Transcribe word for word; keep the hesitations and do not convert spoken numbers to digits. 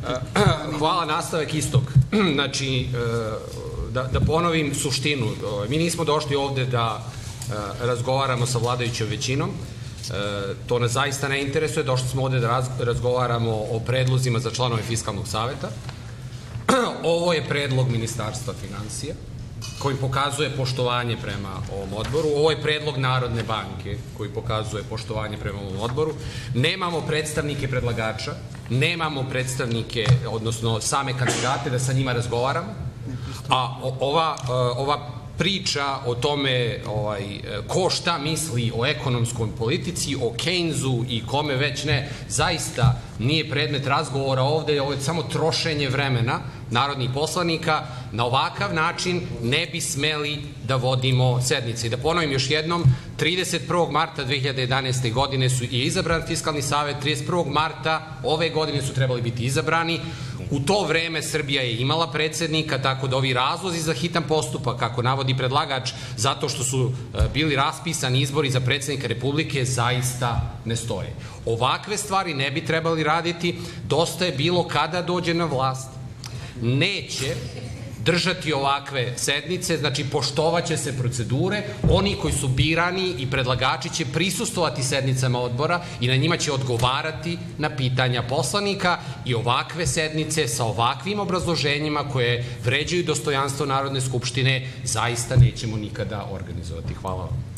Hvala, nastavak istog. Znači, da ponovim suštinu. Mi nismo došli ovde da razgovaramo sa vladajućom većinom. To nas zaista ne interesuje. Došli smo ovde da razgovaramo o predlozima za članove Fiskalnog saveta. Ovo je predlog Ministarstva finansija koji pokazuje poštovanje prema ovom odboru. Ovo je predlog Narodne banke koji pokazuje poštovanje prema ovom odboru. Nemamo predstavnike predlagača, nemamo predstavnike, odnosno same kandidate da sa njima razgovaramo, a ova priča o tome ko šta misli o ekonomskoj politici, o Keynesu i kome već ne, zaista nije predmet razgovora ovde, ovo je samo trošenje vremena narodnih poslanika. Na ovakav način ne bi smeli da vodimo sednice. I da ponovim još jednom, trideset prvog marta dve hiljade jedanaeste. godine je izabran Fiskalni savet, trideset prvog marta ove godine su trebali biti izabrani. U to vreme Srbija je imala predsednika, tako da ovi razlozi za hitan postupak, kako navodi predlagač, zato što su bili raspisani izbori za predsednika Republike, zaista ne stoje. Ovakve stvari ne bi trebali raditi. Dosta je bilo kada dođe na vlast. Neće držati ovakve sednice, znači poštovaće se procedure, oni koji su birani i predlagači će prisustvovati sednicama odbora i na njima će odgovarati na pitanja poslanika i ovakve sednice sa ovakvim obrazloženjima koje vređaju dostojanstvo Narodne skupštine zaista nećemo nikada organizovati. Hvala vam.